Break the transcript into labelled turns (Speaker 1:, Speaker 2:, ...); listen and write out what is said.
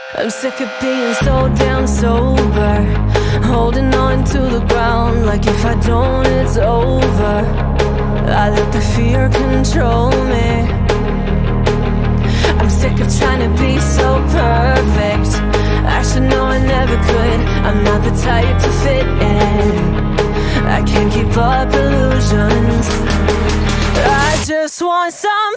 Speaker 1: I'm sick of being so damn sober, holding on to the ground like if I don't it's over. I let the fear control me. I'm sick of trying to be so perfect. I should know I never could. I'm not the type to fit in. I can't keep up illusions. I just want some